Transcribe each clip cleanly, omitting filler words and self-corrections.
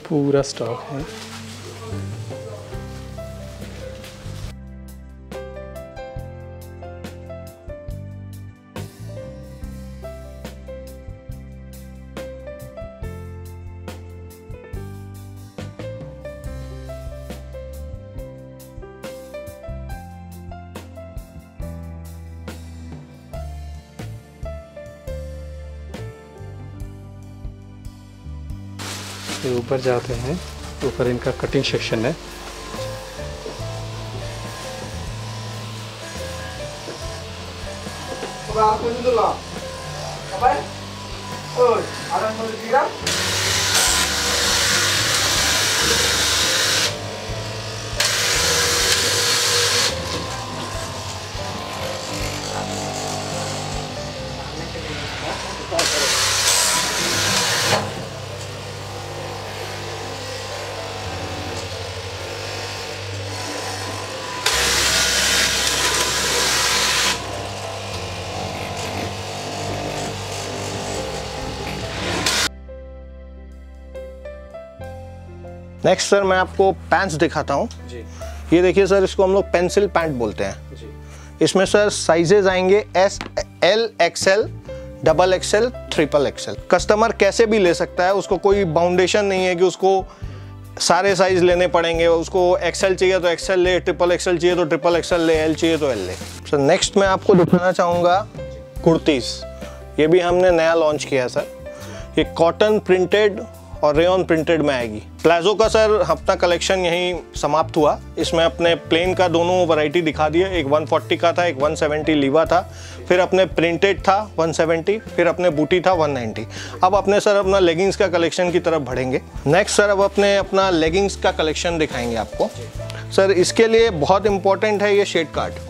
पूरा स्टॉक है। ये ऊपर जाते हैं, ऊपर इनका कटिंग सेक्शन है। नेक्स्ट सर मैं आपको पैंट्स दिखाता हूँ। ये देखिए सर, इसको हम लोग पेंसिल पैंट बोलते हैं जी। इसमें सर साइजेज आएंगे S, L, XL, double XL, triple XL. Customer कैसे भी ले सकता है, उसको कोई बाउंडेशन नहीं है कि उसको सारे साइज लेने पड़ेंगे। उसको एक्सएल चाहिए तो एक्सएल ले, ट्रिपल एक्सएल चाहिए तो ट्रिपल एक्सएल ले, एल चाहिए तो एल ले। सर नेक्स्ट मैं आपको दिखाना चाहूँगा कुर्तीज़। ये भी हमने नया लॉन्च किया है सर। ये कॉटन प्रिंटेड और रेयन प्रिंटेड में आएगी। प्लाजो का सर अपना कलेक्शन यहीं समाप्त हुआ। इसमें अपने प्लेन का दोनों वैरायटी दिखा दिया। एक 140 का था, एक 170 लीवा था, फिर अपने प्रिंटेड था 170, फिर अपने बूटी था 190। अब अपने सर अपना लेगिंग्स का कलेक्शन की तरफ बढ़ेंगे। नेक्स्ट सर अब अपना लेगिंग्स का कलेक्शन दिखाएंगे आपको। सर इसके लिए बहुत इंपॉर्टेंट है ये शेड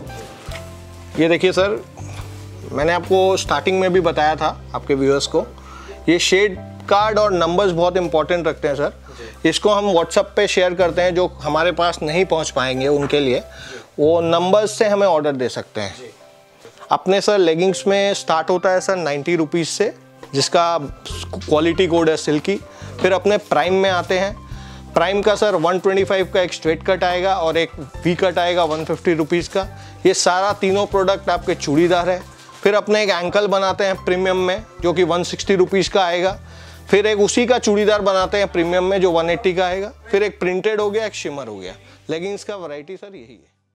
कार्ड। ये देखिए सर, मैंने आपको स्टार्टिंग में भी बताया था आपके व्यूअर्स को, ये शेड कार्ड और नंबर्स बहुत इंपॉर्टेंट रखते हैं सर। इसको हम व्हाट्सएप पे शेयर करते हैं, जो हमारे पास नहीं पहुंच पाएंगे उनके लिए वो नंबर्स से हमें ऑर्डर दे सकते हैं। अपने सर लेगिंग्स में स्टार्ट होता है सर 90 रुपीज़ से, जिसका क्वालिटी कोड है सिल्की। फिर अपने प्राइम में आते हैं। प्राइम का सर 125 का एक स्ट्रेट कट आएगा और एक वी कट आएगा 150 रुपीज़ का। ये सारा तीनों प्रोडक्ट आपके चूड़ीदार है। फिर अपने एक एंकल बनाते हैं प्रीमियम में, जो कि 160 रुपीज़ का आएगा। फिर एक उसी का चूड़ीदार बनाते हैं प्रीमियम में, जो 180 का आएगा। फिर एक प्रिंटेड हो गया, एक शिमर हो गया। लेगिंग्स का वैरायटी सर यही है।